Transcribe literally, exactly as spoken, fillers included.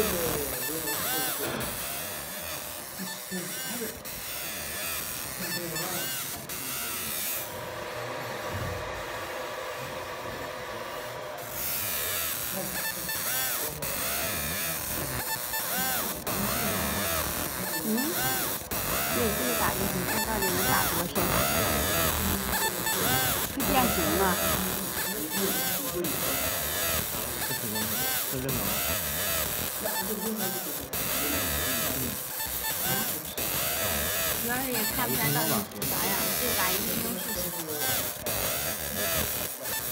嗯，对，这个打游戏机到底能打多深？会变形吗？ 这扔了。 主要是也看不出来到底是啥呀，就打一分钟试试。